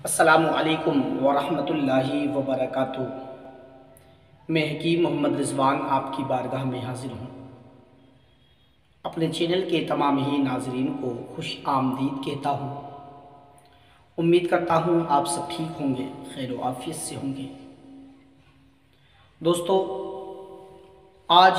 अस्सलामु अलैकुम वरहमतुल्लाहि वबरकातुहू। मैं हकीम मोहम्मद रिज़वान आपकी बारगाह में हाज़िर हूँ। अपने चैनल के तमाम ही नाज़रीन को खुश आमदीद कहता हूँ। उम्मीद करता हूँ आप सब ठीक होंगे, खैर व आफ़ियत से होंगे। दोस्तों, आज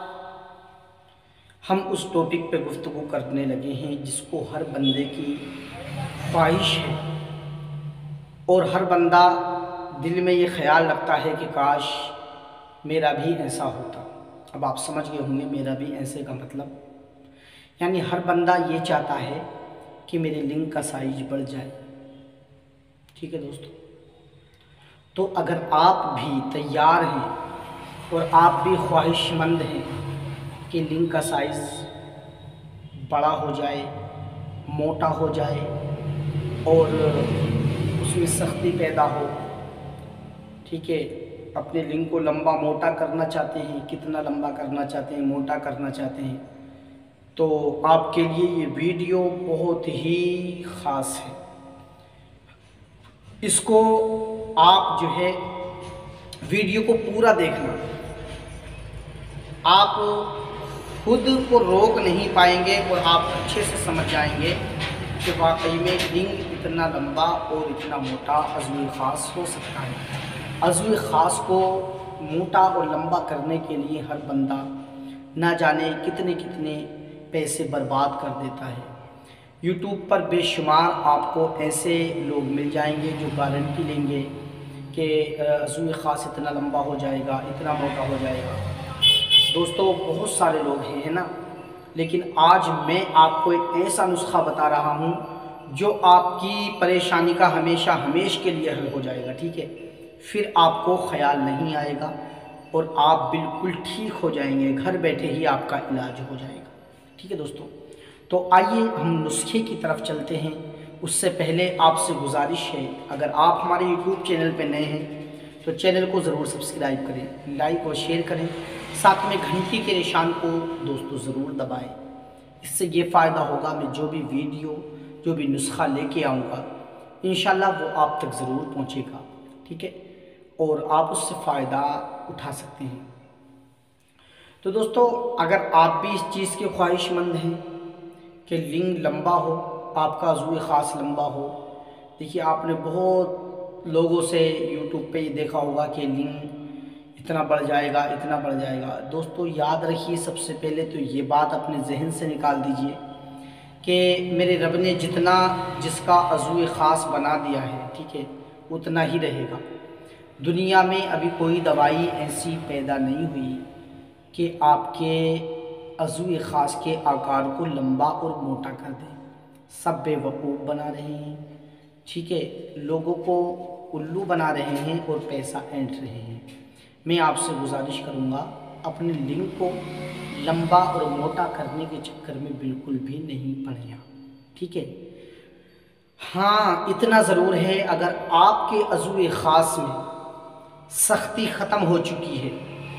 हम उस टॉपिक पे गुफ्तगू करने लगे हैं जिसको हर बंदे की ख्वाहिश है और हर बंदा दिल में ये ख़याल रखता है कि काश मेरा भी ऐसा होता। अब आप समझ गए होंगे मेरा भी ऐसे का मतलब, यानी हर बंदा ये चाहता है कि मेरे लिंग का साइज बढ़ जाए। ठीक है दोस्तों, तो अगर आप भी तैयार हैं और आप भी ख्वाहिशमंद हैं कि लिंग का साइज़ बड़ा हो जाए, मोटा हो जाए और उसमें सख्ती पैदा हो, ठीक है, अपने लिंग को लंबा मोटा करना चाहते हैं, कितना लंबा करना चाहते हैं, मोटा करना चाहते हैं, तो आपके लिए ये वीडियो बहुत ही ख़ास है। इसको आप जो है वीडियो को पूरा देखना, आप खुद को रोक नहीं पाएंगे और आप अच्छे से समझ जाएंगे कि वाकई में लिंग इतना लंबा और इतना मोटा अज़्व ख़ास हो सकता है। अज़्व ख़ास को मोटा और लंबा करने के लिए हर बंदा ना जाने कितने कितने पैसे बर्बाद कर देता है। यूट्यूब पर बेशुमार आपको ऐसे लोग मिल जाएंगे जो गारंटी लेंगे कि अज़्व ख़ास इतना लंबा हो जाएगा, इतना मोटा हो जाएगा। दोस्तों, बहुत सारे लोग हैं, है ना, लेकिन आज मैं आपको एक ऐसा नुस्खा बता रहा हूँ जो आपकी परेशानी का हमेशा हमेश के लिए हल हो जाएगा। ठीक है, फिर आपको ख्याल नहीं आएगा और आप बिल्कुल ठीक हो जाएंगे, घर बैठे ही आपका इलाज हो जाएगा। ठीक है दोस्तों, तो आइए हम नुस्खे की तरफ चलते हैं। उससे पहले आपसे गुजारिश है, अगर आप हमारे यूट्यूब चैनल पर नए हैं तो चैनल को ज़रूर सब्सक्राइब करें, लाइक और शेयर करें, साथ में घंटी के निशान को दोस्तों ज़रूर दबाएं। इससे ये फ़ायदा होगा, मैं जो भी वीडियो, जो भी नुस्खा लेके आऊँगा इंशाल्लाह वो आप तक ज़रूर पहुँचेगा। ठीक है, और आप उससे फ़ायदा उठा सकते हैं। तो दोस्तों, अगर आप भी इस चीज़ के ख्वाहिशमंद हैं कि लिंग लंबा हो, आपका अज़्व ख़ास लंबा हो, देखिए आपने बहुत लोगों से यूट्यूब पे ये देखा होगा कि लिंग इतना बढ़ जाएगा, इतना बढ़ जाएगा। दोस्तों याद रखिए, सबसे पहले तो ये बात अपने जहन से निकाल दीजिए कि मेरे रब ने जितना जिसका अज़्व ख़ास बना दिया है, ठीक है, उतना ही रहेगा। दुनिया में अभी कोई दवाई ऐसी पैदा नहीं हुई कि आपके अज़्व ख़ास के आकार को लंबा और मोटा कर दे। सब बेवकूफ़ बना रहे हैं, ठीक है, लोगों को उल्लू बना रहे हैं और पैसा ऐंठ रहे हैं। मैं आपसे गुजारिश करूंगा, अपने लिंग को लंबा और मोटा करने के चक्कर में बिल्कुल भी नहीं पड़े। ठीक है, हाँ इतना ज़रूर है, अगर आपके अज़्व ख़ास में सख्ती ख़त्म हो चुकी है,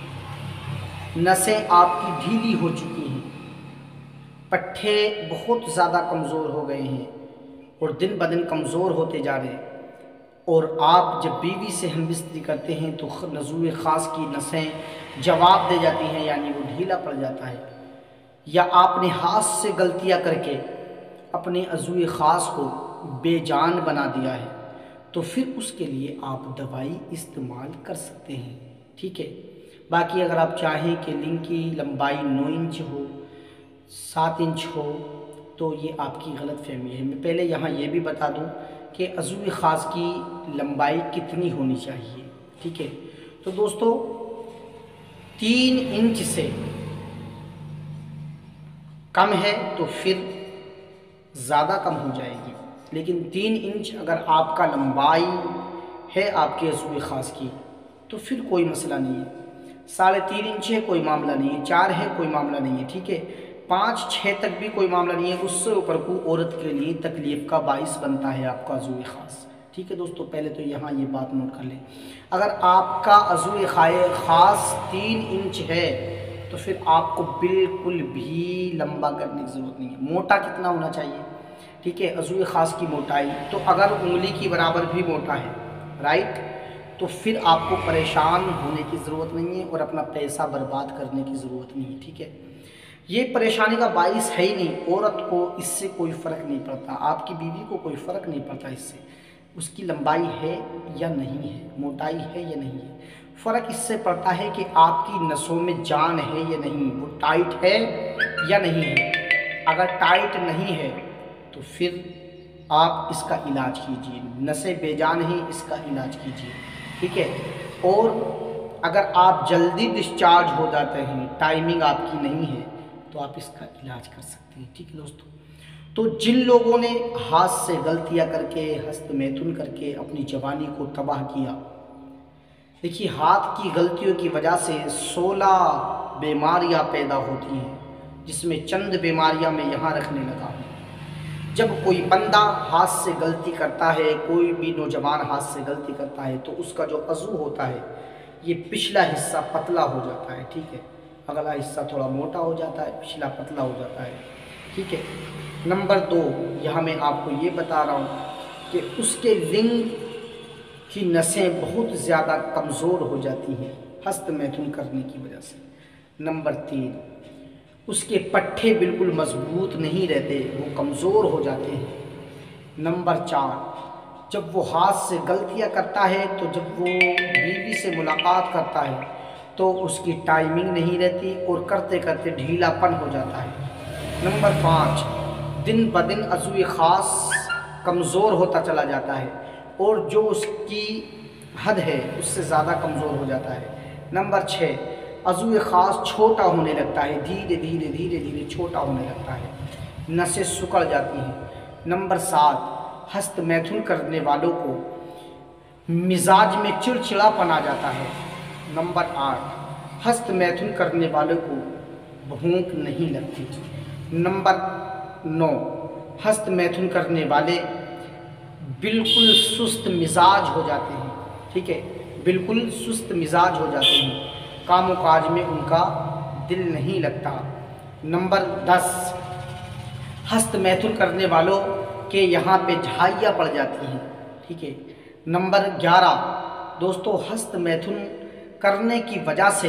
नसें आपकी ढीली हो चुकी हैं, पट्ठे बहुत ज़्यादा कमज़ोर हो गए हैं और दिन ब दिन कमज़ोर होते जा रहे हैं, और आप जब बीवी से हमबिस्तरी करते हैं तो अज़्व ख़ास की नसें जवाब दे जाती हैं, यानी वो ढीला पड़ जाता है, या आपने हाथ से गलतियां करके अपने अज़्व ख़ास को बेजान बना दिया है, तो फिर उसके लिए आप दवाई इस्तेमाल कर सकते हैं। ठीक है, बाकी अगर आप चाहें कि लिंग की लंबाई 9 इंच हो, 7 इंच हो, तो ये आपकी गलत फहमी है। मैं पहले यहाँ ये भी बता दूँ कि अज़्व ख़ास की लंबाई कितनी होनी चाहिए। ठीक है, तो दोस्तों 3 इंच से कम है तो फिर ज़्यादा कम हो जाएगी, लेकिन 3 इंच अगर आपका लंबाई है आपके अज़्व ख़ास की तो फिर कोई मसला नहीं है। 3.5 इंच है कोई मामला नहीं है, 4 है कोई मामला नहीं है। ठीक है, 5-6 तक भी कोई मामला नहीं है, उससे ऊपर को औरत के लिए तकलीफ़ का बाइस बनता है आपका अज़्व ख़ास। ठीक है दोस्तों, पहले तो यहाँ ये बात नोट कर लें, अगर आपका अज़्व ख़ास 3 इंच है तो फिर आपको बिल्कुल भी लंबा करने की ज़रूरत नहीं है। मोटा कितना होना चाहिए? ठीक है, अज़ू ख़ास की मोटाई, तो अगर उंगली की बराबर भी मोटा है, राइट, तो फिर आपको परेशान होने की ज़रूरत नहीं है और अपना पैसा बर्बाद करने की ज़रूरत नहीं है, ठीक है। ये परेशानी का बाइस है ही नहीं, औरत को इससे कोई फ़र्क नहीं पड़ता, आपकी बीवी को कोई फ़र्क नहीं पड़ता इससे, उसकी लंबाई है या नहीं है, मोटाई है या नहीं है। फ़र्क इससे पड़ता है कि आपकी नसों में जान है या नहीं, वो टाइट है या नहीं है। अगर टाइट नहीं है तो फिर आप इसका इलाज कीजिए, नसें बेजान हैं, इसका इलाज कीजिए, ठीक है। और अगर आप जल्दी डिस्चार्ज हो जाते हैं, टाइमिंग आपकी नहीं है, तो आप इसका इलाज कर सकते हैं, ठीक है दोस्तों। तो जिन लोगों ने हाथ से गलतियां करके, हस्तमैथुन करके अपनी जवानी को तबाह किया, देखिए हाथ की गलतियों की वजह से 16 बीमारियां पैदा होती हैं, जिसमें चंद बीमारियां मैं यहाँ रखने लगा हूँ। जब कोई बंदा हाथ से गलती करता है, कोई भी नौजवान हाथ से गलती करता है, तो उसका जो अज़ू होता है, ये पिछला हिस्सा पतला हो जाता है, ठीक है, अगला हिस्सा थोड़ा मोटा हो जाता है, पिछला पतला हो जाता है, ठीक है। नंबर 2, यहाँ मैं आपको ये बता रहा हूँ कि उसके लिंग की नसें बहुत ज़्यादा कमज़ोर हो जाती हैं हस्तमैथुन करने की वजह से। नंबर 3, उसके पट्टे बिल्कुल मजबूत नहीं रहते, वो कमज़ोर हो जाते हैं। नंबर 4, जब वो हाथ से गलतियां करता है, तो जब वो बीवी से मुलाकात करता है तो उसकी टाइमिंग नहीं रहती और करते करते ढीलापन हो जाता है। नंबर 5, दिन ब दिन अज़ू ख़ास कमज़ोर होता चला जाता है और जो उसकी हद है उससे ज़्यादा कमज़ोर हो जाता है। नंबर 6, अज़ू ख़ास छोटा होने लगता है, धीरे धीरे धीरे धीरे छोटा होने लगता है, नसें सिकुड़ जाती हैं। नंबर 7, हस्तमैथुन करने वालों को मिजाज में चिड़चिड़ापन आ जाता है। नंबर 8, हस्तमैथुन करने वालों को भूख नहीं लगती। नंबर 9, हस्तमैथुन करने वाले बिल्कुल सुस्त मिजाज हो जाते हैं, ठीक है, बिल्कुल सुस्त मिजाज हो जाते हैं, कामों काज में उनका दिल नहीं लगता। नंबर 10, हस्तमैथुन करने वालों के यहाँ पे झाइयाँ पड़ जाती हैं, ठीक है। नंबर 11, दोस्तों हस्तमैथुन करने की वजह से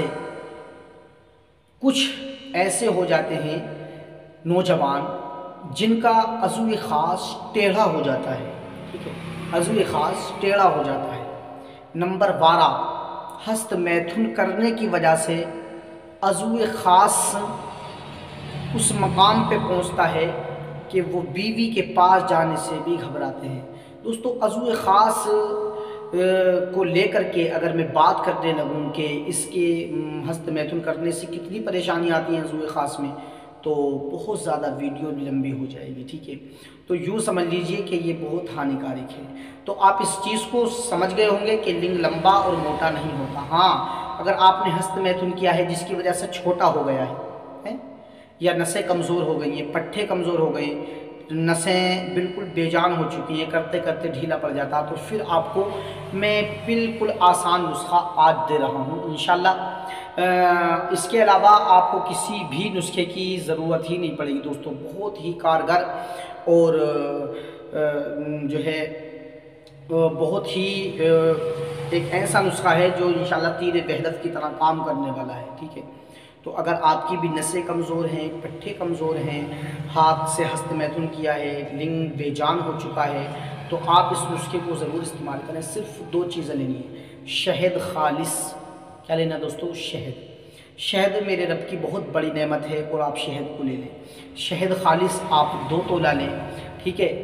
कुछ ऐसे हो जाते हैं नौजवान जिनका अज़ू ख़ास टेढ़ा हो जाता है, ठीक है, अज़ू ख़ास टेढ़ा हो जाता है। नंबर 12, हस्तमैथुन करने की वजह से अज़ू ख़ास उस मकाम पे पहुंचता है कि वो बीवी के पास जाने से भी घबराते हैं। दोस्तों अज़ू ख़ास को लेकर के अगर मैं बात करने लगूँ कि इसके हस्तमैथुन करने से कितनी परेशानी आती है अज़ू ख़ास में, तो बहुत ज़्यादा वीडियो लंबी हो जाएगी, ठीक है। तो यूँ समझ लीजिए कि ये बहुत हानिकारक है। तो आप इस चीज़ को समझ गए होंगे कि लिंग लंबा और मोटा नहीं होता। हाँ, अगर आपने हस्तमैथुन किया है जिसकी वजह से छोटा हो गया है या नसें कमज़ोर हो गई हैं, पट्टे कमज़ोर हो गए, नसें बिल्कुल बेजान हो चुकी हैं, करते करते ढीला पड़ जाता, तो फिर आपको मैं बिल्कुल आसान नुस्खा आज दे रहा हूँ इंशाल्लाह। इसके अलावा आपको किसी भी नुस्खे की ज़रूरत ही नहीं पड़ेगी दोस्तों, बहुत ही कारगर और जो है बहुत ही एक ऐसा नुस्खा है जो इंशाल्लाह तीर बहदफ की तरह काम करने वाला है, ठीक है। तो अगर आपकी भी नसें कमज़ोर हैं, पट्टे कमज़ोर हैं, हाथ से हस्तमैथुन किया है, लिंग बेजान हो चुका है, तो आप इस नुस्खे को ज़रूर इस्तेमाल करें। सिर्फ 2 चीज़ें लेनी है, शहद खालिस, क्या लेना दोस्तों, शहद। शहद मेरे रब की बहुत बड़ी नेमत है और आप शहद को ले लें। शहद खालिस आप 2 तोला लें, ठीक है।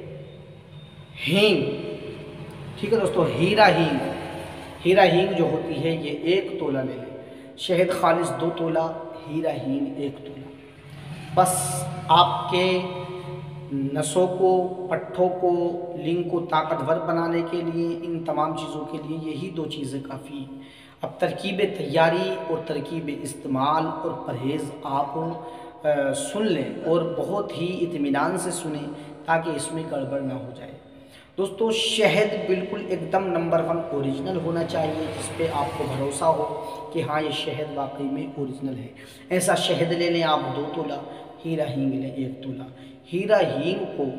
हींग, ठीक है दोस्तों, हीरा हींग जो होती है ये 1 तोला ले लें। शहद खालिस 2 तोला, हीरा हींग 1 तोला। बस आपके नसों को, पट्ठों को, लिंग को ताकतवर बनाने के लिए, इन तमाम चीज़ों के लिए यही 2 चीज़ें काफ़ी हैं। अब तरकीब तैयारी और तरकीब इस्तेमाल और परहेज़ आप सुन लें और बहुत ही इत्मीनान से सुने ताकि इसमें गड़बड़ ना हो जाए। दोस्तों शहद बिल्कुल एकदम नंबर 1 ओरिजिनल होना चाहिए, जिस पे आपको भरोसा हो कि हाँ ये शहद वाकई में ओरिजिनल है। ऐसा शहद ले लें आप 2 तोला, हीरा हींग लें 1 तोला। हीरा हींग को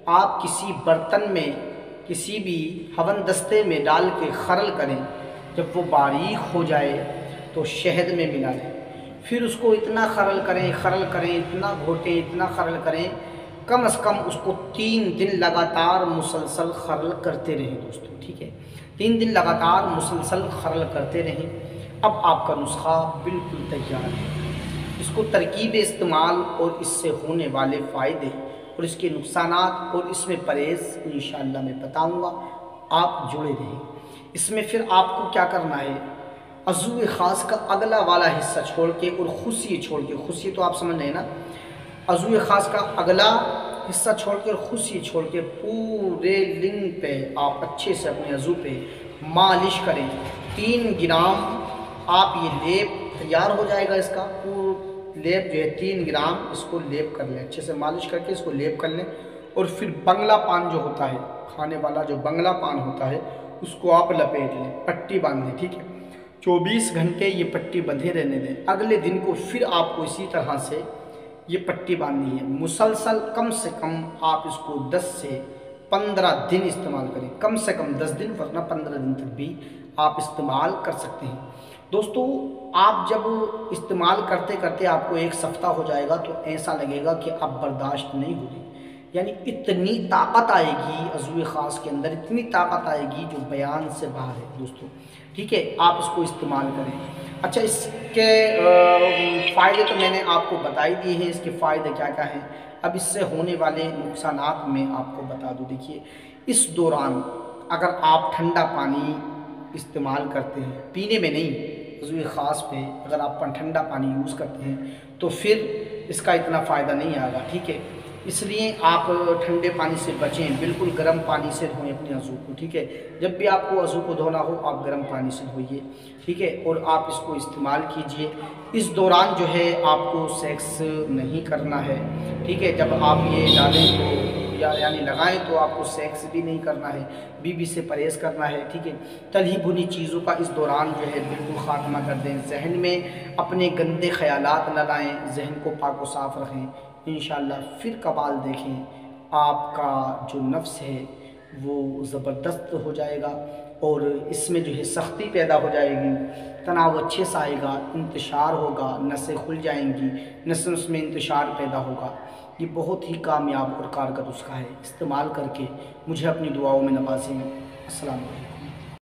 आप किसी बर्तन में, किसी भी हवन दस्ते में डाल के खरल करें। जब वो बारीक हो जाए तो शहद में मिला लें। फिर उसको इतना खरल करें, इतना घोटें, इतना खरल करें, कम से कम उसको 3 दिन लगातार मुसलसल खरल करते रहें दोस्तों, ठीक है। 3 दिन लगातार मुसलसल खरल करते रहें। अब आपका नुस्खा बिल्कुल तैयार है। इसको तरकीब इस्तेमाल और इससे होने वाले फ़ायदे और इसके नुकसानात और इसमें परहेज़ इंशाअल्लाह मैं बताऊँगा, आप जुड़े रहें। इसमें फिर आपको क्या करना है, अज़ू ख़ास का अगला वाला हिस्सा छोड़ के और खुशिये छोड़ के, खुशिये तो आप समझ रहे हैं ना, अज़ू ख़ास का अगला हिस्सा छोड़ के और खुशिये छोड़ के पूरे लिंग पे आप अच्छे से अपने अज़ू पे मालिश करें। 3 ग्राम आप ये लेप तैयार हो जाएगा, इसका पूरा लेप जो है 3 ग्राम इसको लेप कर लें, अच्छे से मालिश करके इसको लेप कर लें। और फिर बंगला पान जो होता है, खाने वाला जो बंगला पान होता है, उसको आप लपेट लें, पट्टी बांध लें, ठीक है। 24 घंटे ये पट्टी बंधे रहने दें। अगले दिन को फिर आपको इसी तरह से ये पट्टी बांधनी है। मुसलसल कम से कम आप इसको 10 से 15 दिन इस्तेमाल करें, कम से कम 10 दिन, वरना 15 दिन तक भी आप इस्तेमाल कर सकते हैं। दोस्तों, आप जब इस्तेमाल करते करते आपको 1 सप्ताह हो जाएगा तो ऐसा लगेगा कि अब बर्दाश्त नहीं हो रही, यानी इतनी ताकत आएगी अज़ू ख़ास के अंदर, इतनी ताकत आएगी जो बयान से बाहर है दोस्तों, ठीक है। आप इसको इस्तेमाल करें। अच्छा, इसके फ़ायदे तो मैंने आपको बता ही दिए हैं, इसके फ़ायदे क्या क्या हैं। अब इससे होने वाले नुकसानात मैं आपको बता दूं। देखिए, इस दौरान अगर आप ठंडा पानी इस्तेमाल करते हैं, पीने में नहीं, अज़ू ख़ास पे अगर आप ठंडा पानी यूज़ करते हैं तो फिर इसका इतना फ़ायदा नहीं आएगा, ठीक है। इसलिए आप ठंडे पानी से बचें, बिल्कुल गर्म पानी से धोएं अपने अज़ू को, ठीक है। जब भी आपको अज़ू को धोना हो आप गर्म पानी से धोइए, ठीक है, और आप इसको इस्तेमाल कीजिए। इस दौरान जो है आपको सेक्स नहीं करना है, ठीक है। जब आप ये डालें तो यानी लगाएं तो आपको सेक्स भी नहीं करना है, बीवी से परहेज़ करना है, ठीक है। तली भुनी चीज़ों का इस दौरान जो है बिल्कुल ख़ात्मा कर दें। जहन में अपने गंदे ख़यालात न लाएँ, जहन को पाक व साफ़ रखें। इंशाअल्लाह फिर कमाल देखें, आपका जो नफ्स है वो ज़बरदस्त हो जाएगा और इसमें जो है सख्ती पैदा हो जाएगी, तनाव अच्छे से आएगा, इंतशार होगा, नसें खुल जाएंगी, नस में इंतशार पैदा होगा। ये बहुत ही कामयाब और कारगर नुस्खा है। इस्तेमाल करके मुझे अपनी दुआओं में नवाजें। अस्सलाम वालेकुम।